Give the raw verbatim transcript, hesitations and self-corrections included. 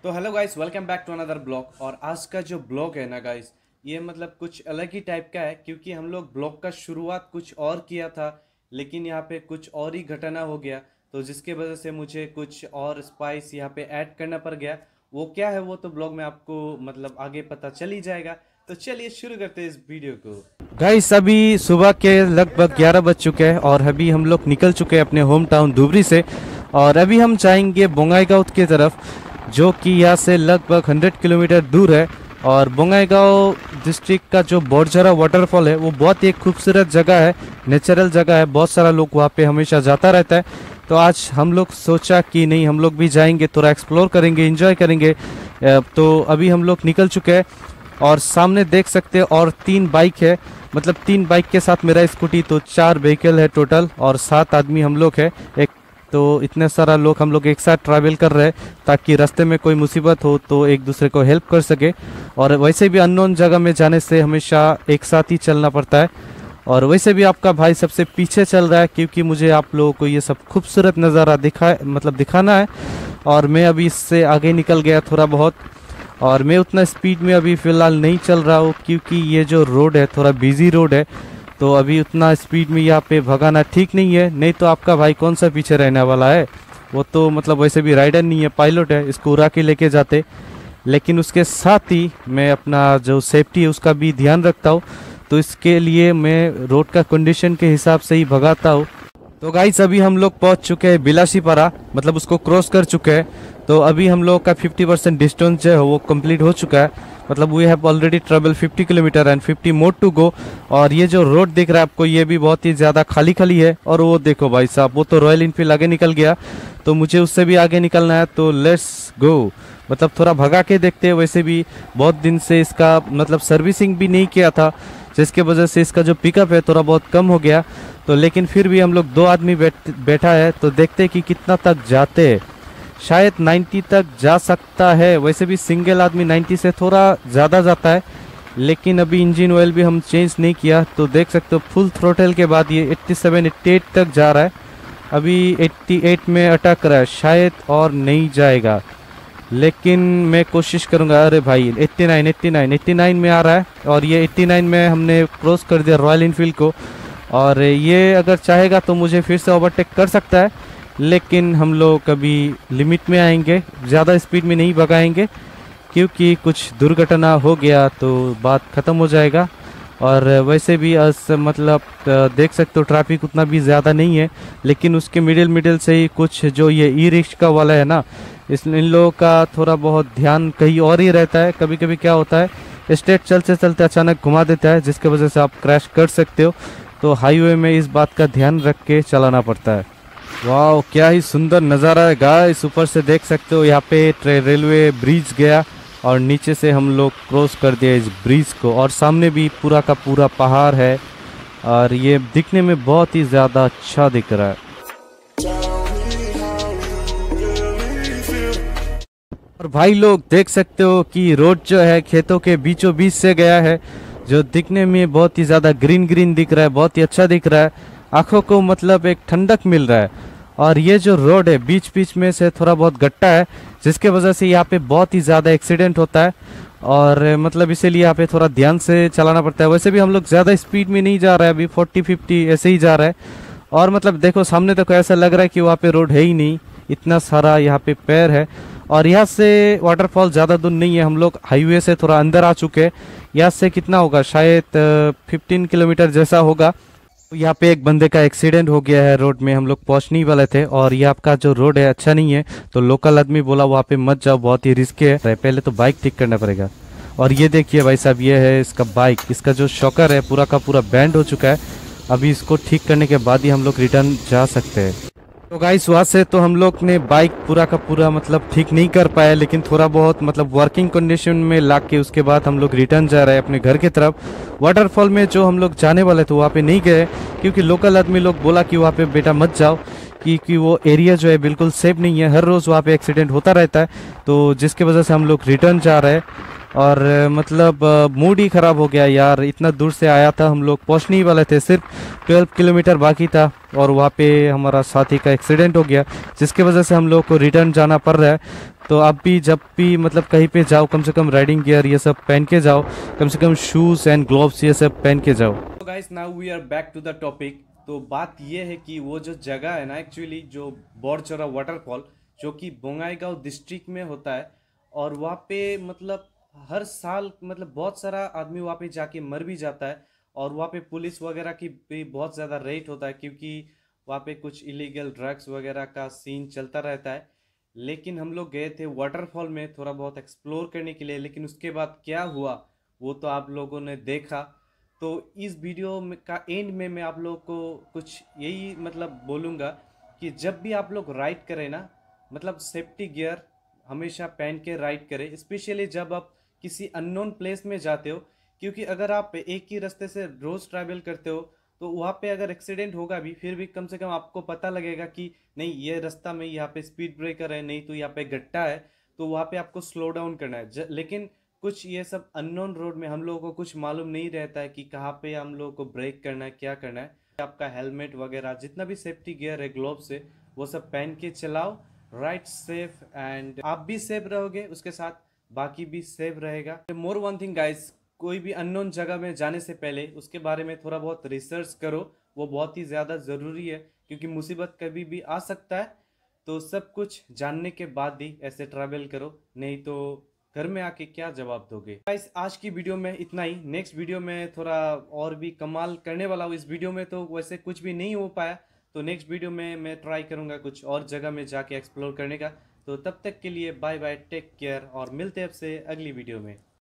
तो hello guys, welcome back to another blog. और आज का जो ब्लॉग है ना गाइस, ये मतलब कुछ अलग ही टाइप का है, क्योंकि हम लोग ब्लॉग का शुरुआत कुछ और किया था, लेकिन यहाँ पे कुछ और ही घटना हो गया, तो जिसके वजह से मुझे कुछ और स्पाइस यहाँ पे ऐड करना पड़ गया। वो क्या है वो तो ब्लॉग में आपको मतलब आगे पता चल ही जाएगा। तो चलिए शुरू करते हैं इस वीडियो को। गाइस अभी सुबह के लगभग ग्यारह बज चुके हैं और अभी हम लोग निकल चुके हैं अपने होम टाउन धुबरी से। और अभी हम जाएंगे बोंगाईगांव की तरफ, जो कि यहाँ से लगभग सौ किलोमीटर दूर है। और बोंगाईगांव डिस्ट्रिक्ट का जो बोरझरा वाटरफॉल है वो बहुत ही एक खूबसूरत जगह है, नेचुरल जगह है, बहुत सारा लोग वहाँ पे हमेशा जाता रहता है। तो आज हम लोग सोचा कि नहीं, हम लोग भी जाएंगे, थोड़ा एक्सप्लोर करेंगे, एंजॉय करेंगे। तो अभी हम लोग निकल चुके हैं और सामने देख सकते हैं और तीन बाइक है, मतलब तीन बाइक के साथ मेरा स्कूटी, तो चार व्हीकल है टोटल और सात आदमी हम लोग है। एक तो इतने सारा लोग हम लोग एक साथ ट्रैवल कर रहे हैं ताकि रास्ते में कोई मुसीबत हो तो एक दूसरे को हेल्प कर सके। और वैसे भी अननोन जगह में जाने से हमेशा एक साथ ही चलना पड़ता है। और वैसे भी आपका भाई सबसे पीछे चल रहा है, क्योंकि मुझे आप लोगों को ये सब खूबसूरत नज़ारा दिखा मतलब दिखाना है। और मैं अभी इससे आगे निकल गया थोड़ा बहुत, और मैं उतना स्पीड में अभी फ़िलहाल नहीं चल रहा हूँ, क्योंकि ये जो रोड है थोड़ा बिजी रोड है, तो अभी उतना स्पीड में यहाँ पे भगाना ठीक नहीं है। नहीं तो आपका भाई कौन सा पीछे रहने वाला है, वो तो मतलब वैसे भी राइडर नहीं है, पायलट है, इसको उड़ा के लेके जाते। लेकिन उसके साथ ही मैं अपना जो सेफ्टी है उसका भी ध्यान रखता हूँ, तो इसके लिए मैं रोड का कंडीशन के हिसाब से ही भगाता हूँ। तो गाइस अभी हम लोग पहुँच चुके हैं बिलासीपारा, मतलब उसको क्रॉस कर चुके हैं। तो अभी हम लोग का फिफ्टी परसेंट डिस्टेंस जो है वो कंप्लीट हो चुका है, मतलब we have already travel fifty kilometre and fifty more to go. और ये जो रोड दिख रहा है आपको, ये भी बहुत ही ज़्यादा खाली खाली है। और वो देखो भाई साहब, वो तो रॉयल इनफील्ड आगे निकल गया, तो मुझे उससे भी आगे निकलना है। तो लेट्स गो, मतलब थोड़ा भगा के देखते हैं। वैसे भी बहुत दिन से इसका मतलब सर्विसिंग भी नहीं किया था, जिसके वजह से इसका जो पिकअप है थोड़ा बहुत कम हो गया। तो लेकिन फिर भी हम लोग दो आदमी बैठ बैठा है, तो देखते हैं कि कितना तक जाते हैं। शायद नब्बे तक जा सकता है, वैसे भी सिंगल आदमी नब्बे से थोड़ा ज़्यादा जाता है। लेकिन अभी इंजन ऑयल भी हम चेंज नहीं किया, तो देख सकते हो फुल थ्रोटल के बाद ये सत्तासी अट्ठासी तक जा रहा है। अभी अट्ठासी में अटक रहा है शायद, और नहीं जाएगा, लेकिन मैं कोशिश करूंगा। अरे भाई नवासी नवासी नवासी में आ रहा है, और ये नवासी में हमने क्रॉस कर दिया रॉयल इनफील्ड को। और ये अगर चाहेगा तो मुझे फिर से ओवरटेक कर सकता है, लेकिन हम लोग कभी लिमिट में आएंगे, ज़्यादा स्पीड में नहीं भगाएंगे, क्योंकि कुछ दुर्घटना हो गया तो बात ख़त्म हो जाएगा। और वैसे भी अस मतलब देख सकते हो ट्रैफिक उतना भी ज़्यादा नहीं है, लेकिन उसके मिडिल मिडिल से ही कुछ जो ये ई रिक्शा वाला है ना, इस इन लोगों का थोड़ा बहुत ध्यान कहीं और ही रहता है। कभी कभी क्या होता है, स्ट्रेट चलते चलते अचानक घुमा देता है, जिसके वजह से आप क्रैश कर सकते हो। तो हाईवे में इस बात का ध्यान रख के चलाना पड़ता है। वाह, क्या ही सुंदर नज़ारा है गाइस, ऊपर से देख सकते हो। यहाँ पे रेलवे ब्रिज गया और नीचे से हम लोग क्रॉस कर दिया इस ब्रिज को, और सामने भी पूरा का पूरा पहाड़ है, और ये दिखने में बहुत ही ज़्यादा अच्छा दिख रहा है। और भाई लोग देख सकते हो कि रोड जो है खेतों के बीचों बीच से गया है, जो दिखने में बहुत ही ज़्यादा ग्रीन ग्रीन दिख रहा है, बहुत ही अच्छा दिख रहा है, आँखों को मतलब एक ठंडक मिल रहा है। और ये जो रोड है बीच बीच में से थोड़ा बहुत गट्टा है, जिसके वजह से यहाँ पे बहुत ही ज़्यादा एक्सीडेंट होता है, और मतलब इसीलिए यहाँ पे थोड़ा ध्यान से चलाना पड़ता है। वैसे भी हम लोग ज़्यादा स्पीड में नहीं जा रहा है, अभी फोर्टी फिफ्टी ऐसे ही जा रहा है। और मतलब देखो सामने तक तो ऐसा लग रहा है कि वहाँ पे रोड है ही नहीं, इतना सारा यहाँ पे पेड़ है। और यहाँ से वाटरफॉल ज़्यादा दूर नहीं है, हम लोग हाईवे से थोड़ा अंदर आ चुके हैं। यहाँ से कितना होगा, शायद फिफ्टीन किलोमीटर जैसा होगा। यहाँ पे एक बंदे का एक्सीडेंट हो गया है, रोड में हम लोग पहुँचने ही वाले थे, और ये आपका जो रोड है अच्छा नहीं है, तो लोकल आदमी बोला वहाँ पे मत जाओ, बहुत ही रिस्क है, पहले तो बाइक ठीक करना पड़ेगा। और ये देखिए भाई साहब, ये है इसका बाइक, इसका जो शॉकर है पूरा का पूरा बैंड हो चुका है। अभी इसको ठीक करने के बाद ही हम लोग रिटर्न जा सकते हैं। तो गाइस वहाँ से तो हम लोग ने बाइक पूरा का पूरा मतलब ठीक नहीं कर पाया, लेकिन थोड़ा बहुत मतलब वर्किंग कंडीशन में ला के उसके बाद हम लोग रिटर्न जा रहे हैं अपने घर की तरफ। वाटरफॉल में जो हम लोग जाने वाले थे वहाँ पे नहीं गए, क्योंकि लोकल आदमी लोग बोला कि वहाँ पे बेटा मत जाओ, क्योंकि वो एरिया जो है बिल्कुल सेफ नहीं है, हर रोज़ वहाँ पे एक्सीडेंट होता रहता है। तो जिसकी वजह से हम लोग रिटर्न जा रहे हैं। और मतलब मूड ही ख़राब हो गया यार, इतना दूर से आया था, हम लोग पहुँचने ही वाले थे, सिर्फ ट्वेल्व किलोमीटर बाकी था, और वहाँ पे हमारा साथी का एक्सीडेंट हो गया, जिसके वजह से हम लोग को रिटर्न जाना पड़ रहा है। तो आप भी जब भी मतलब कहीं पे जाओ, कम से कम राइडिंग गियर ये सब पहन के जाओ, कम से कम शूज़ एंड ग्लोव्स ये सब पहन के जाओ। तो guys now we are back to the topic. तो बात ये है कि वो जो जगह है ना, एक्चुअली जो बौरचोरा वाटरफॉल, जो कि बोंगाईगांव डिस्ट्रिक्ट में होता है, और वहाँ पे मतलब हर साल मतलब बहुत सारा आदमी वहाँ पे जाके मर भी जाता है। और वहाँ पे पुलिस वगैरह की भी बहुत ज़्यादा रेट होता है, क्योंकि वहाँ पे कुछ इलीगल ड्रग्स वगैरह का सीन चलता रहता है। लेकिन हम लोग गए थे वाटरफॉल में थोड़ा बहुत एक्सप्लोर करने के लिए, लेकिन उसके बाद क्या हुआ वो तो आप लोगों ने देखा। तो इस वीडियो में का एंड में मैं आप लोगों को कुछ यही मतलब बोलूँगा कि जब भी आप लोग राइड करें ना, मतलब सेफ्टी गियर हमेशा पहन के राइड करें, स्पेशली जब आप किसी अननोन प्लेस में जाते हो। क्योंकि अगर आप एक ही रास्ते से रोज़ ट्रैवल करते हो तो वहाँ पे अगर एक्सीडेंट होगा भी, फिर भी कम से कम आपको पता लगेगा कि नहीं ये रास्ता में यहाँ पे स्पीड ब्रेकर है, नहीं तो यहाँ पे गड्ढा है, तो वहाँ पे आपको स्लो डाउन करना है। ज, लेकिन कुछ ये सब अननोन रोड में हम लोगों को कुछ मालूम नहीं रहता है कि कहाँ पे हम लोगों को ब्रेक करना है, क्या करना है। आपका हेलमेट वगैरह जितना भी सेफ्टी गियर है, ग्लोव्स है, वो सब पहन के चलाओ। राइट सेफ, एंड आप भी सेफ रहोगे, उसके साथ बाकी भी सेफ रहेगा। मोर वन थिंग गाइस, कोई भी अननोन जगह में जाने से पहले उसके बारे में थोड़ा बहुत रिसर्च करो, वो बहुत ही ज़्यादा ज़रूरी है, क्योंकि मुसीबत कभी भी आ सकता है। तो सब कुछ जानने के बाद ही ऐसे ट्रैवल करो, नहीं तो घर में आके क्या जवाब दोगे। गाइस आज की वीडियो में इतना ही। नेक्स्ट वीडियो में थोड़ा और भी कमाल करने वाला हूँ। इस वीडियो में तो वैसे कुछ भी नहीं हो पाया, तो नेक्स्ट वीडियो में मैं ट्राई करूँगा कुछ और जगह में जाके एक्सप्लोर करने का। तो तब तक के लिए बाय बाय, टेक केयर, और मिलते हैं आपसे अगली वीडियो में।